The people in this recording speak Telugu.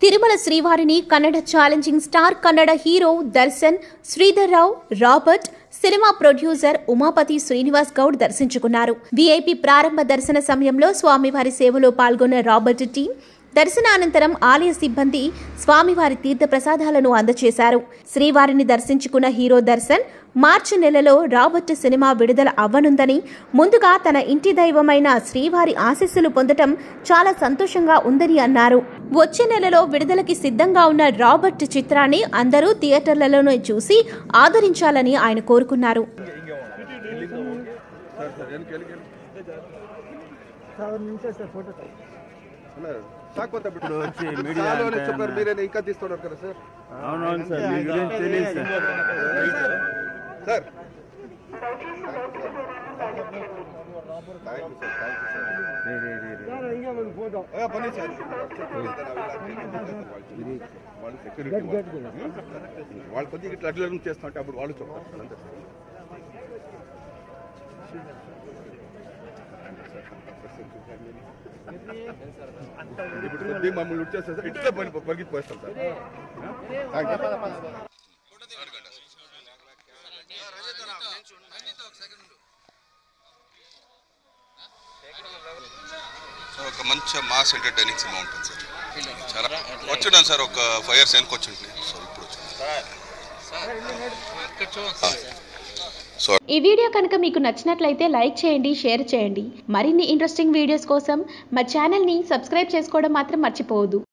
తిరుమల శ్రీవారిని Kannada challenging star Kannada hero Darshan, Sridhar Rao, Robert, cinema producer Umapathi Srinivas Goud దర్శించుకున్నారు. వీఐపీ ప్రారంభ దర్శన సమయంలో స్వామివారి సేవలో పాల్గొన్న రాబర్ట్ టీం దర్శనానంతరం ఆలయ సిబ్బంది స్వామివారి తీర్థ ప్రసాదాలను అందజేశారు. శ్రీవారిని దర్శించుకున్న హీరో దర్శన్ మార్చి నెలలో రాబర్ట్ సినిమా విడుదల అవ్వనుందని, ముందుగా తన ఇంటి దైవమైన శ్రీవారి ఆశీస్సులు పొందటం చాలా సంతోషంగా ఉందని అన్నారు. వచ్చే నెలలో విడుదలకి సిద్ధంగా ఉన్న రాబర్ట్ చిత్రాన్ని అందరూ థియేటర్లలోనే చూసి ఆదరించాలని ఆయన కోరుకున్నారు. వాళ్ళు కొద్దిగా ఇట్లా అడ్లు చేస్తుంటే అప్పుడు వాళ్ళు చెప్తారు. ఇప్పుడు కొద్దిగా మమ్మల్ని వచ్చేస్తే సార్ ఇట్లా పరిగెత్తిపోస్తాం సార్. ఒక మంచి మాస్ ఎంటర్టైనింగ్ సినిమా ఉంటుంది సార్. చాలా వచ్చున్నాను సార్, ఒక 5 years వెనక్కి వచ్చింటాను సార్. ఇప్పుడు ఈ వీడియో కనుక మీకు నచ్చినట్లయితే లైక్ చేయండి, షేర్ చేయండి. మరిన్ని ఇంట్రెస్టింగ్ వీడియోస్ కోసం మా ఛానల్ని సబ్స్క్రైబ్ చేసుకోవడం మాత్రం మర్చిపోవద్దు.